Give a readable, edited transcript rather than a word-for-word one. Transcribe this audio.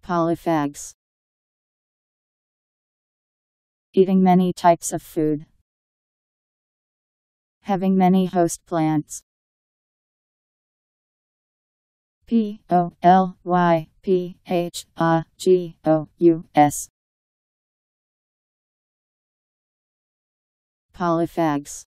Polyphags. Eating many types of food. Having many host plants. Polyphagous. Polyphags.